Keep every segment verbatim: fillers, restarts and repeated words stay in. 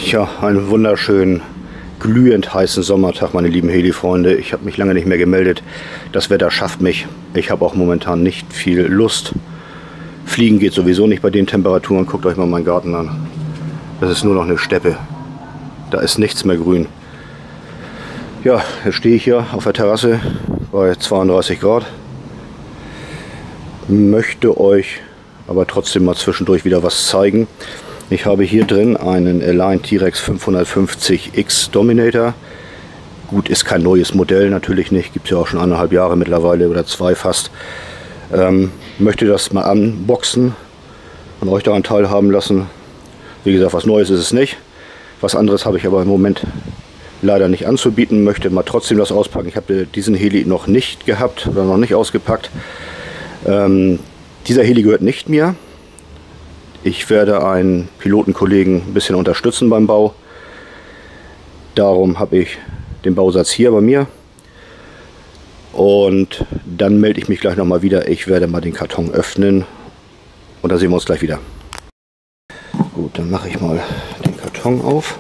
Ja, einen wunderschönen, glühend heißen Sommertag, meine lieben Heli-Freunde. Ich habe mich lange nicht mehr gemeldet. Das Wetter schafft mich. Ich habe auch momentan nicht viel Lust. Fliegen geht sowieso nicht bei den Temperaturen. Guckt euch mal meinen Garten an. Das ist nur noch eine Steppe. Da ist nichts mehr grün. Ja, jetzt stehe ich hier auf der Terrasse bei zweiunddreißig Grad. Möchte euch aber trotzdem mal zwischendurch wieder was zeigen. Ich habe hier drin einen Align T-Rex fünfhundertfünfzig X Dominator. Gut, ist kein neues Modell, natürlich nicht. Gibt es ja auch schon eineinhalb Jahre mittlerweile oder zwei fast. Ähm, möchte das mal unboxen und euch daran teilhaben lassen. Wie gesagt, was Neues ist es nicht. Was anderes habe ich aber im Moment leider nicht anzubieten. Möchte mal trotzdem das auspacken. Ich habe diesen Heli noch nicht gehabt oder noch nicht ausgepackt. Ähm, dieser Heli gehört nicht mir. Ich werde einen Pilotenkollegen ein bisschen unterstützen beim Bau. Darum habe ich den Bausatz hier bei mir. Und dann melde ich mich gleich nochmal wieder. Ich werde mal den Karton öffnen. Und da sehen wir uns gleich wieder. Gut, dann mache ich mal den Karton auf.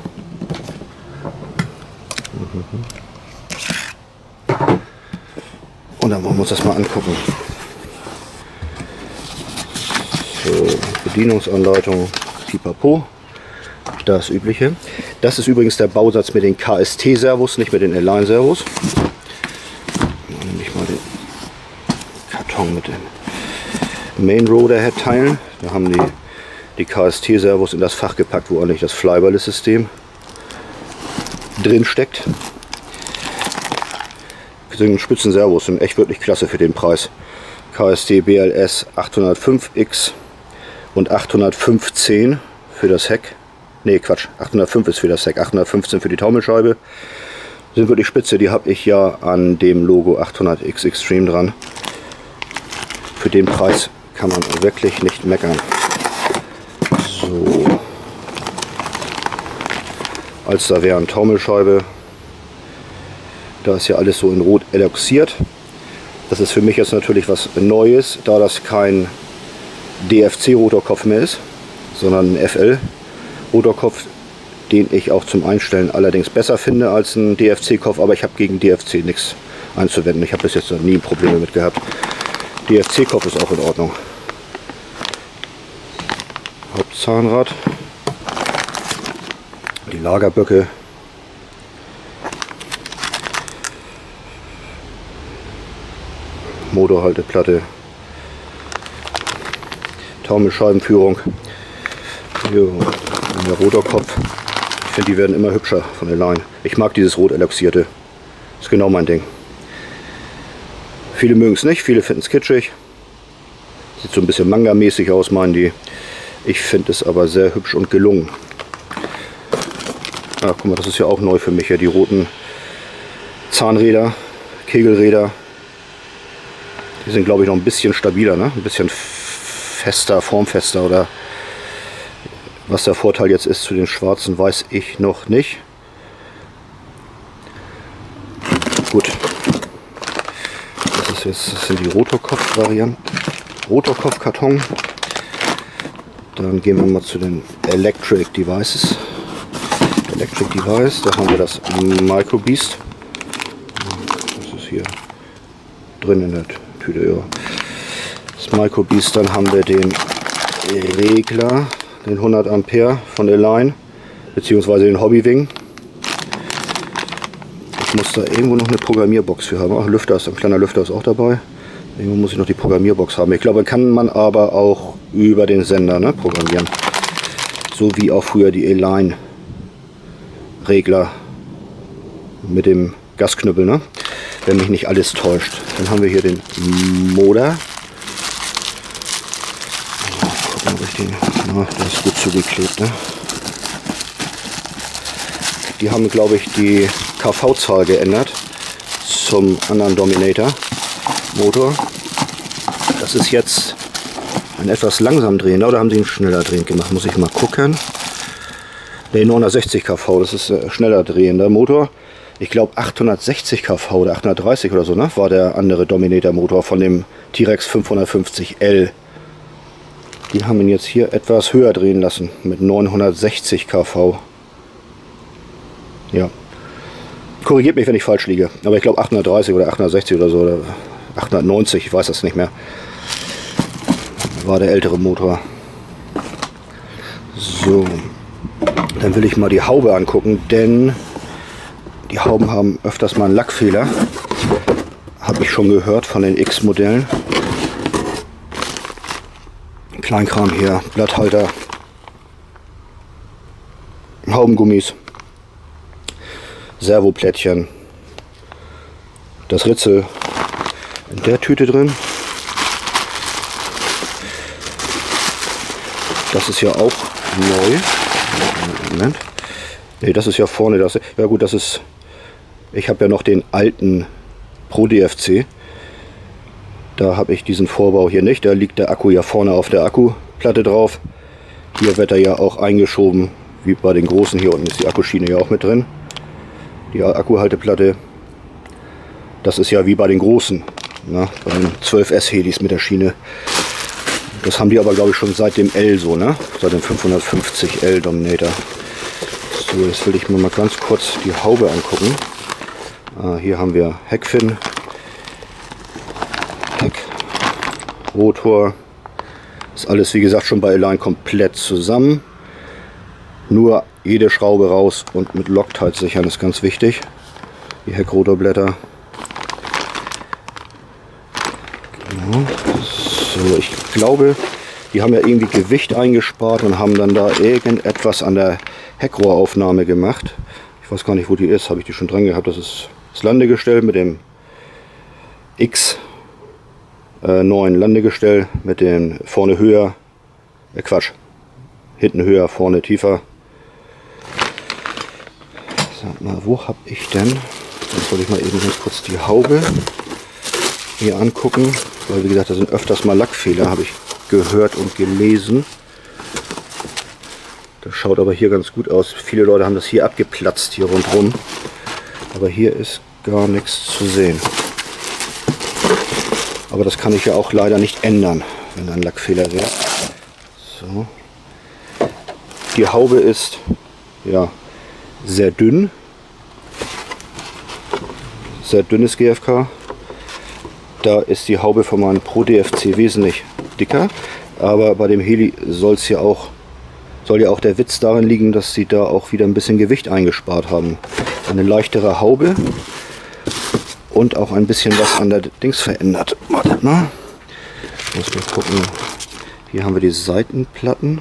Und dann wollen wir uns das mal angucken. So, Bedienungsanleitung, Pipapo, das übliche. Das ist übrigens der Bausatz mit den K S T-Servos, nicht mit den Align-Servos. Dann nehme ich mal den Karton mit den Main Rotor Head Teilen. Da haben die, die K S T-Servos in das Fach gepackt, wo eigentlich das Flyballast-System drin steckt. Das sind Spitzenservos, sind echt wirklich klasse für den Preis. K S T B L S achthundertfünf X und achthundertfünfzehn für das Heck. Ne, Quatsch, achthundertfünf ist für das Heck, achthundertfünfzehn für die Taumelscheibe. Sind wirklich spitze, die habe ich ja an dem Logo achthundert X Extreme dran. Für den Preis kann man wirklich nicht meckern. So. Alster-Wehren Taumelscheibe. Da ist ja alles so in Rot eloxiert. Das ist für mich jetzt natürlich was Neues, da das kein D F C-Rotorkopf mehr ist, sondern ein F L-Rotorkopf, den ich auch zum Einstellen allerdings besser finde als ein D F C-Kopf, aber ich habe gegen D F C nichts einzuwenden. Ich habe bis jetzt noch nie Probleme mit gehabt. D F C-Kopf ist auch in Ordnung. Hauptzahnrad, die Lagerböcke. Motorhalteplatte, Taumelscheibenführung, hier der Rotorkopf. Ich finde, die werden immer hübscher von Align. Ich mag dieses rot eloxierte. Ist genau mein Ding. Viele mögen es nicht, viele finden es kitschig. Sieht so ein bisschen Manga-mäßig aus, meinen die. Ich finde es aber sehr hübsch und gelungen. Ah, guck mal, das ist ja auch neu für mich, ja, die roten Zahnräder, Kegelräder. Die sind, glaube ich, noch ein bisschen stabiler, ne? Ein bisschen fester, formfester, oder was der Vorteil jetzt ist zu den schwarzen, weiß ich noch nicht. Gut. Das, ist jetzt, das sind die Rotorkopf-Varianten. Rotorkopf-Karton. Dann gehen wir mal zu den Electric Devices. Electric Device, da haben wir das Micro Beast. Das ist hier drin in der Tüte, ja. Das Micro Beast, dann haben wir den Regler, den hundert Ampere von Align, beziehungsweise den Hobbywing. Ich muss da irgendwo noch eine Programmierbox für haben. Ach, Lüfter ist, ein kleiner Lüfter ist auch dabei. Irgendwo muss ich noch die Programmierbox haben. Ich glaube, kann man aber auch über den Sender, ne, programmieren. So wie auch früher die Align Regler mit dem Gasknüppel, ne? Wenn mich nicht alles täuscht. Dann haben wir hier den Motor. Gucken, ob ich den, na, der ist gut zugeklebt, ne? Die haben, glaube ich, die K V-Zahl geändert zum anderen Dominator Motor. Das ist jetzt ein etwas langsam drehender, oder haben sie ihn schneller drehend gemacht? Muss ich mal gucken. Der neunhundertsechzig K V, das ist ein schneller drehender Motor. Ich glaube achthundertsechzig K V oder achthundertdreißig oder so, ne, war der andere Dominator Motor von dem T-Rex fünfhundertfünfzig L. Die haben ihn jetzt hier etwas höher drehen lassen mit neunhundertsechzig K V. Ja. Korrigiert mich, wenn ich falsch liege. Aber ich glaube achthundertdreißig oder achthundertsechzig oder so. Oder achthundertneunzig, ich weiß das nicht mehr. War der ältere Motor. So. Dann will ich mal die Haube angucken, denn die Hauben haben öfters mal einen Lackfehler. Habe ich schon gehört von den X-Modellen. Kleinkram hier, Blatthalter, Haubengummis, Servoplättchen, das Ritzel in der Tüte drin. Das ist ja auch neu. Moment. Nee, das ist ja vorne. Das, ja gut, das ist... Ich habe ja noch den alten Pro D F C. Da habe ich diesen Vorbau hier nicht. Da liegt der Akku ja vorne auf der Akkuplatte drauf. Hier wird er ja auch eingeschoben, wie bei den großen. Hier unten ist die Akkuschiene ja auch mit drin. Die Akkuhalteplatte. Das ist ja wie bei den großen. Na, bei den zwölf S Helis mit der Schiene. Das haben die aber, glaube ich, schon seit dem L so, ne? Seit dem fünfhundertfünfzig L Dominator. So, jetzt will ich mir mal ganz kurz die Haube angucken. Ah, hier haben wir Heckfin. Heck, Rotor, ist alles wie gesagt schon bei Align komplett zusammen. Nur jede Schraube raus und mit Loctite sichern ist ganz wichtig. Die Heckrotorblätter. Genau. So, ich glaube, die haben ja irgendwie Gewicht eingespart und haben dann da irgendetwas an der Heckrohraufnahme gemacht. Ich weiß gar nicht, wo die ist. Habe ich die schon dran gehabt? Das ist das Landegestell mit dem X neuen Landegestell mit den vorne höher, äh Quatsch, hinten höher, vorne tiefer. Sag mal, wo habe ich denn? Jetzt soll ich mal eben ganz kurz die Haube hier angucken, weil wie gesagt, da sind öfters mal Lackfehler, habe ich gehört und gelesen. Das schaut aber hier ganz gut aus. Viele Leute haben das hier abgeplatzt, hier rundherum. Aber hier ist gar nichts zu sehen. Aber das kann ich ja auch leider nicht ändern, wenn ein Lackfehler wäre. So. Die Haube ist ja sehr dünn. Sehr dünnes G F K. Da ist die Haube von meinem Pro D F C wesentlich dicker. Aber bei dem Heli soll es ja auch, soll ja auch der Witz darin liegen, dass sie da auch wieder ein bisschen Gewicht eingespart haben. Eine leichtere Haube. Und auch ein bisschen was an der Dings verändert. Wartet mal. Muss mal gucken. Hier haben wir die Seitenplatten.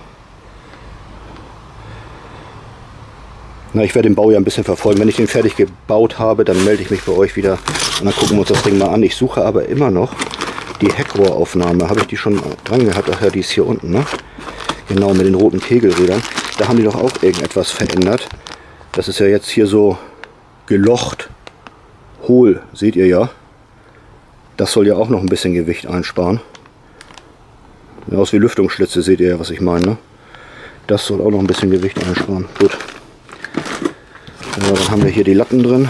Na, ich werde den Bau ja ein bisschen verfolgen. Wenn ich den fertig gebaut habe, dann melde ich mich bei euch wieder. Und dann gucken wir uns das Ding mal an. Ich suche aber immer noch die Heckrohraufnahme. Habe ich die schon dran gehabt? Ach ja, die ist hier unten, ne? Genau, mit den roten Kegelrädern. Da haben die doch auch irgendetwas verändert. Das ist ja jetzt hier so gelocht. Hohl, seht ihr ja. Das soll ja auch noch ein bisschen Gewicht einsparen. Ja, aus wie Lüftungsschlitze, seht ihr ja, was ich meine. Ne? Das soll auch noch ein bisschen Gewicht einsparen. Gut. Ja, dann haben wir hier die Latten drin.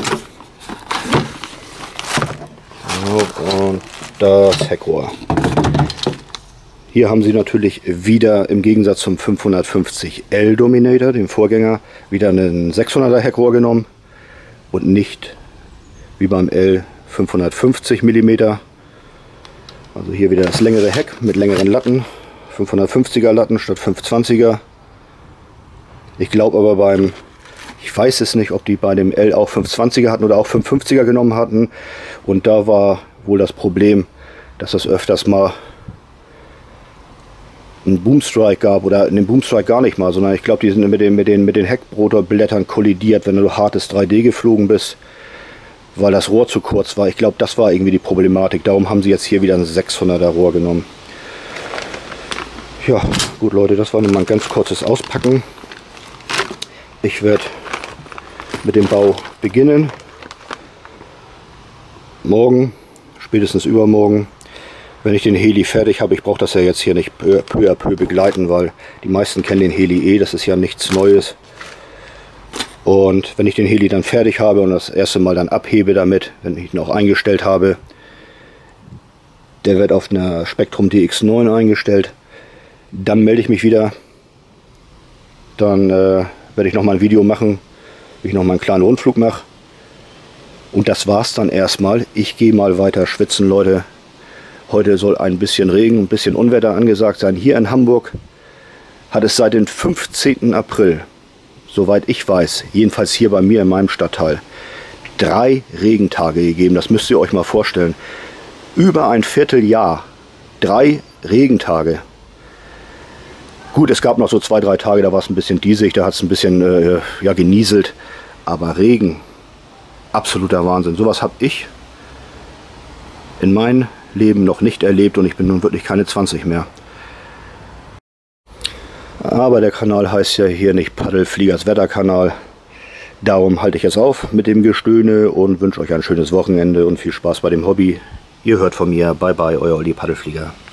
So, und das Heckrohr. Hier haben sie natürlich wieder im Gegensatz zum fünfhundertfünfzig L Dominator, dem Vorgänger, wieder einen sechshunderter Heckrohr genommen und nicht wie beim L fünfhundertfünfzig Millimeter. Also hier wieder das längere Heck mit längeren Latten, fünfhundertfünfziger Latten statt fünfhundertzwanziger. Ich glaube aber beim, ich weiß es nicht, ob die bei dem L auch fünfhundertzwanziger hatten oder auch fünfhundertfünfziger genommen hatten. Und da war wohl das Problem, dass das öfters mal einen Boomstrike gab oder einen Boomstrike gar nicht mal, sondern ich glaube, die sind mit den, mit den, mit den Heckrotorblättern kollidiert, wenn du hartes drei D geflogen bist, weil das Rohr zu kurz war. Ich glaube, das war irgendwie die Problematik. Darum haben sie jetzt hier wieder ein sechshunderter Rohr genommen. Ja, gut Leute, das war nun mal ein ganz kurzes Auspacken. Ich werde mit dem Bau beginnen. Morgen, spätestens übermorgen. Wenn ich den Heli fertig habe, ich brauche das ja jetzt hier nicht peu à peu begleiten, weil die meisten kennen den Heli eh, das ist ja nichts Neues. Und wenn ich den Heli dann fertig habe und das erste Mal dann abhebe damit, wenn ich ihn auch eingestellt habe, der wird auf einer Spektrum D X neun eingestellt, dann melde ich mich wieder. Dann äh, werde ich noch mal ein Video machen, ich noch mal einen kleinen Rundflug mache. Und das war's dann erstmal. Ich gehe mal weiter schwitzen, Leute. Heute soll ein bisschen Regen, ein bisschen Unwetter angesagt sein. Hier in Hamburg hat es seit dem fünfzehnten April, soweit ich weiß, jedenfalls hier bei mir in meinem Stadtteil, drei Regentage gegeben. Das müsst ihr euch mal vorstellen. Über ein Vierteljahr. Drei Regentage. Gut, es gab noch so zwei, drei Tage, da war es ein bisschen diesig, da hat es ein bisschen äh, ja, genieselt. Aber Regen, absoluter Wahnsinn. Sowas habe ich in meinem Leben noch nicht erlebt und ich bin nun wirklich keine zwanzig mehr. Aber der Kanal heißt ja hier nicht Paddelfliegers Wetterkanal. Darum halte ich jetzt auf mit dem Gestöhne und wünsche euch ein schönes Wochenende und viel Spaß bei dem Hobby. Ihr hört von mir. Bye bye, euer Olli Paddelflieger.